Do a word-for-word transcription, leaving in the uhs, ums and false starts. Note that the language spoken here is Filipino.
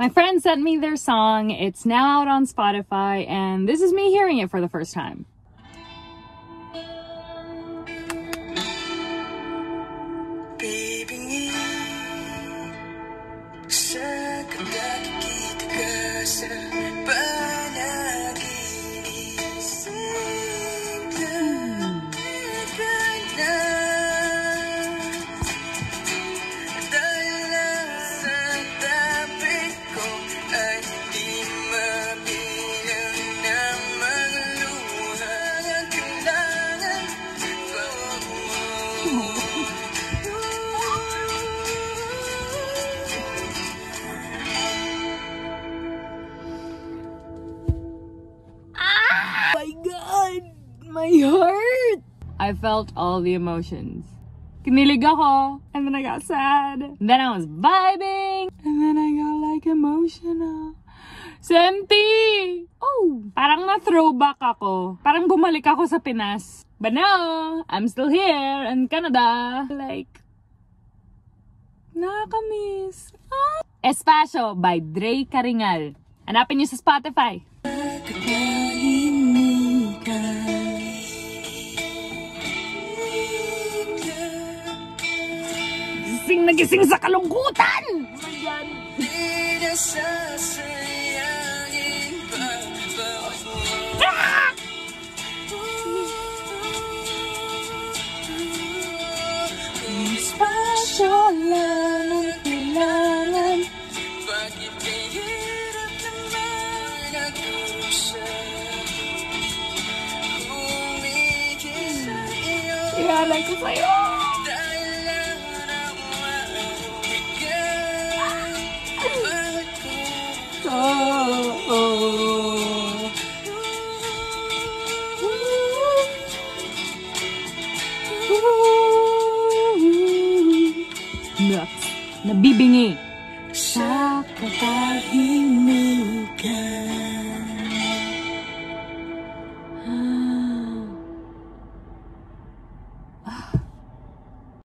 My friend sent me their song. It's now out on Spotify, and this is me hearing it for the first time. My heart! I felt all the emotions. Kinilig ako, and then I got sad, and then I was vibing, and then I got like emotional. Senti! Oh! Parang na-throwback ako. Parang bumalik ako sa Pinas. But now, I'm still here in Canada. Like, nakakamiss. Ah. Espacio by Dre Caringal. Hanapin niyo sa Spotify. Gising na gising sa kalungkutan! Oh my God! Ah! Espasyo lang ang kailangan. Bakit kahirap naman nag-usap? Humigil sa iyo. Ialay ko sa'yo! Oh, oh. Nuts. Nabibingi sa katahimikan.